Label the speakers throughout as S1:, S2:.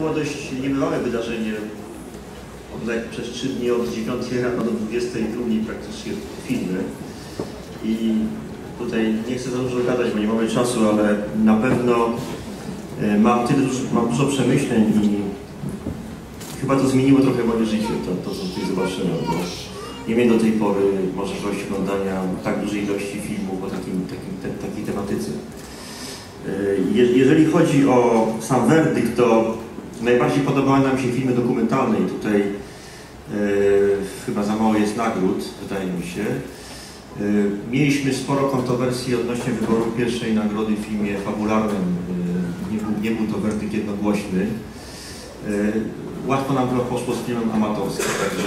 S1: było dość niebywałe wydarzenie. Przez 3 dni od 9 rano do 22 praktycznie filmy. I tutaj nie chcę za dużo gadać, bo nie mamy czasu, ale na pewno mam dużo przemyśleń i chyba to zmieniło trochę moje życie, to co tutaj zobaczyłem, bo nie miałem do tej pory możliwości oglądania tak dużej ilości filmów o takiej tematyce. Jeżeli chodzi o sam werdykt, to najbardziej podobały nam się filmy dokumentalne i tutaj chyba za mało jest nagród, wydaje mi się. Mieliśmy sporo kontrowersji odnośnie wyboru pierwszej nagrody w filmie fabularnym. Nie był to werdykt jednogłośny. Łatwo nam poszło z filmem amatorskim, także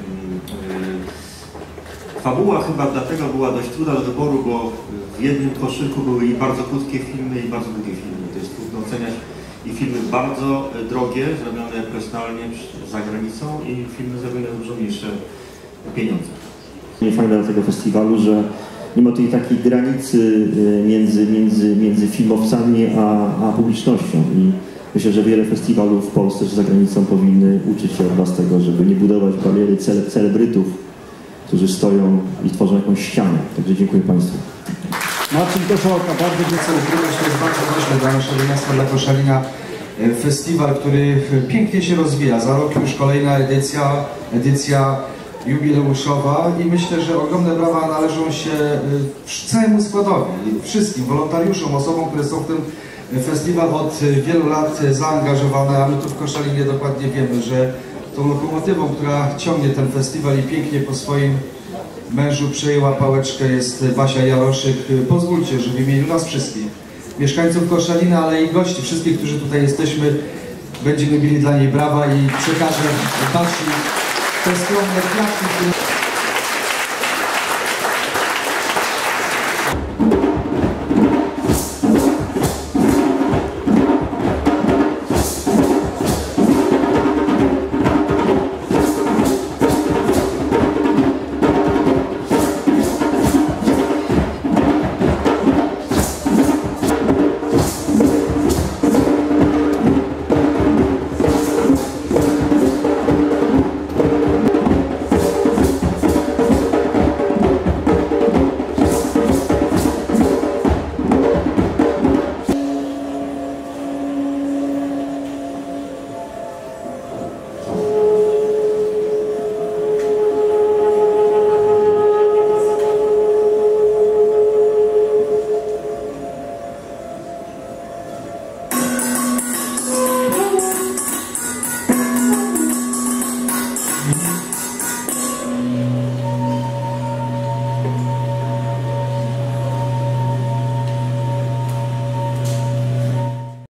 S1: fabuła chyba dlatego była dość trudna do wyboru, bo w jednym koszyku były i bardzo krótkie filmy, i bardzo długie filmy. To jest trudno oceniać. I filmy bardzo drogie, zrobione profesjonalnie za granicą, i filmy zrobione dużo mniejsze pieniądze.
S2: Fajne dla tego festiwalu, że nie ma tej takiej granicy między filmowcami a publicznością. I myślę, że wiele festiwalów w Polsce czy za granicą powinny uczyć się od Was tego, żeby nie budować bariery celebrytów, którzy stoją i tworzą jakąś ścianę. Także dziękuję Państwu.
S3: Marcin Koszołka, bardzo dziękuję. To jest bardzo ważne dla naszego miasta, dla Koszalina. Festiwal, który pięknie się rozwija. Za rok już kolejna edycja jubileuszowa i myślę, że ogromne brawa należą się całemu składowi, wszystkim wolontariuszom, osobom, które są w ten festiwal od wielu lat zaangażowane, a my tu w Koszalinie dokładnie wiemy, że tą lokomotywą, która ciągnie ten festiwal i pięknie po swoim mężu przejęła pałeczkę, jest Basia Jaroszyk. Pozwólcie, że w imieniu nas wszystkich, mieszkańców Koszalina, ale i gości, wszystkich, którzy tutaj jesteśmy, będziemy bili dla niej brawa i przekażę Basi te skromne kwiatki, które...